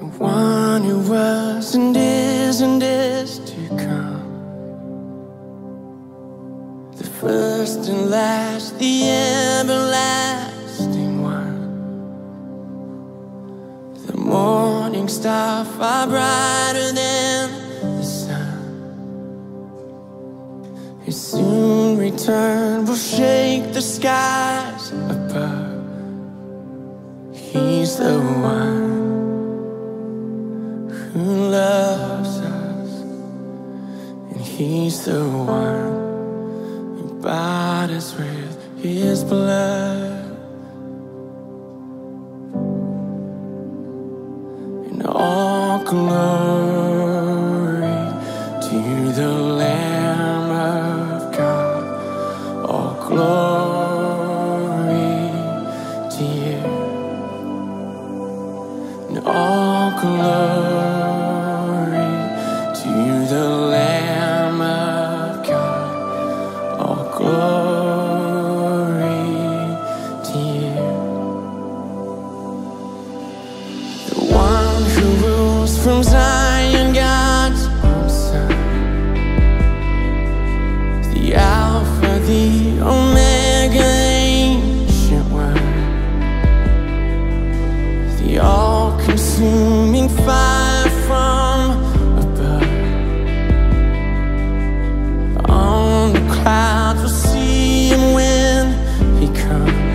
the one who was and is to come, the first and last, the everlasting one, the morning star far brighter than the sun, who soon return will shake the skies above. He's the one who loves us, and He's the one who bought us with His blood. And all glory to the Lamb of God, all glory to You. And all glory to the Lamb of God, all glory to You. The one who rules from Zion, God's own Son, the Alpha, the Omega, ancient one, the all-consuming fire from above. On the clouds we'll see Him when He comes.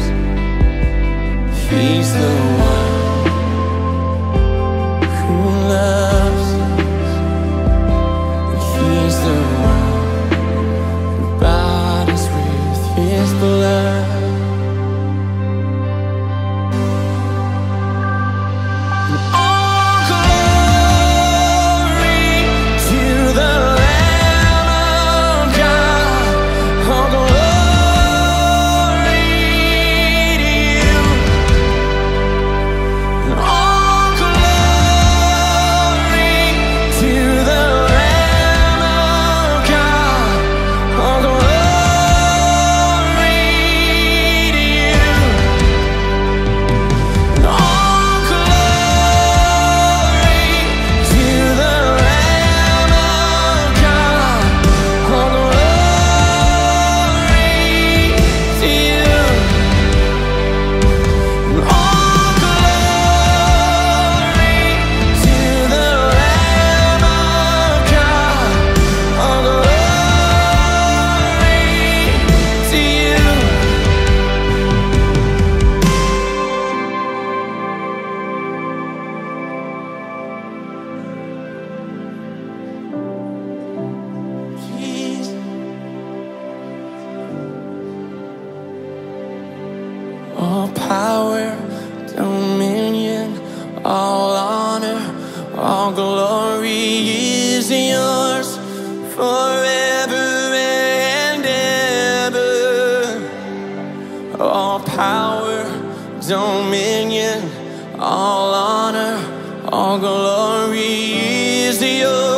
He's the one who loves us, and He's the one who bought us with His blood. All power, dominion, all honor, all glory is yours forever and ever. All power, dominion, all honor, all glory is yours.